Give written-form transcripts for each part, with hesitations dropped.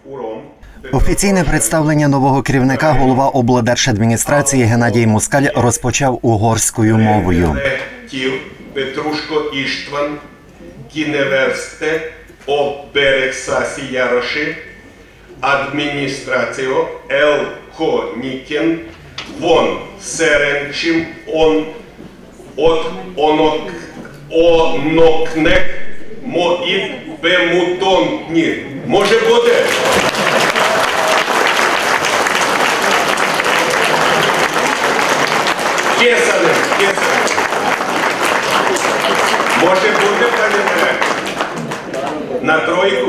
Офіційне представлення нового керівника голова облдержадміністрації Геннадій Москаль розпочав угорською мовою. Петрушко Іштван, Кіневерсте, Оберексасіяроші, адміністраціо, Елхонікен, Вон Серенчим, Онокнек, Моїд Бемутонтні. Може бути? Кесанем. Може бути, пане директор? На тройку?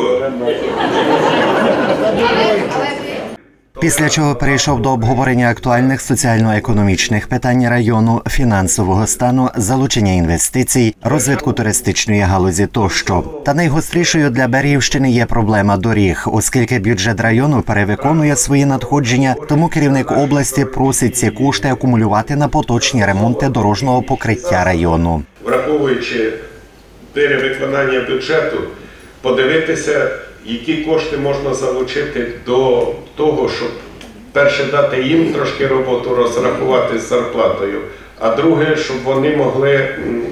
Після чого перейшов до обговорення актуальних соціально-економічних питань району, фінансового стану, залучення інвестицій, розвитку туристичної галузі тощо. Та найгострішою для Берегівщини є проблема доріг, оскільки бюджет району перевиконує свої надходження, тому керівник області просить ці кошти акумулювати на поточні ремонти дорожнього покриття району. Враховуючи перевиконання бюджету, подивитися, які кошти можна залучити до того, щоб перше дати їм трошки роботу розрахувати з зарплатою, а друге, щоб вони могли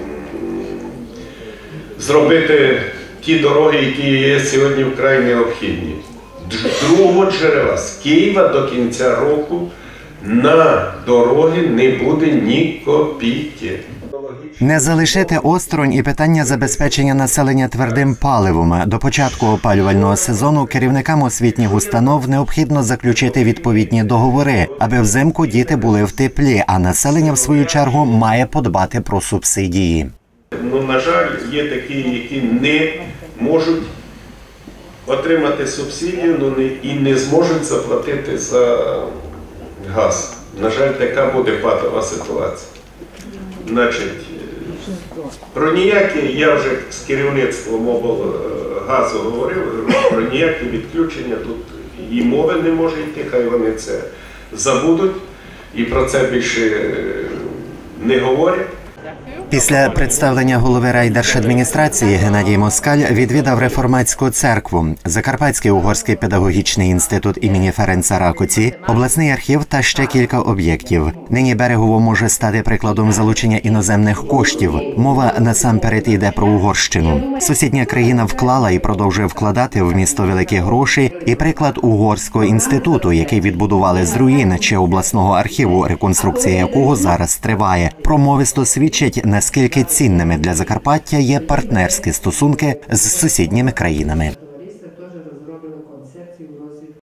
зробити ті дороги, які є сьогодні вкрай необхідні. Другого джерела з Києва до кінця року на дороги не буде ні копійки. Не залишити осторонь і питання забезпечення населення твердим паливом. До початку опалювального сезону керівникам освітніх установ необхідно заключити відповідні договори, аби взимку діти були в теплі, а населення, в свою чергу, має подбати про субсидії. На жаль, є такі, які не можуть отримати субсидію і не зможуть заплатити за газ. На жаль, така буде патова ситуація. Значить, про ніякі, я вже з керівництвом облгазу говорив, про ніякі відключення тут і мови не може йти, хай вони це забудуть і про це більше не говорять. Після представлення голови райдержадміністрації Геннадій Москаль відвідав реформатську церкву, Закарпатський угорський педагогічний інститут імені Ференца Ракоці, обласний архів та ще кілька об'єктів. Нині Берегово може стати прикладом залучення іноземних коштів. Мова насамперед йде про Угорщину. Сусідня країна вклала і продовжує вкладати в місто великі гроші, і приклад угорського інституту, який відбудували з руїн, чи обласного архіву, реконструкція якого зараз триває, промовисто свідчить, наскільки цінними для Закарпаття є партнерські стосунки з сусідніми країнами.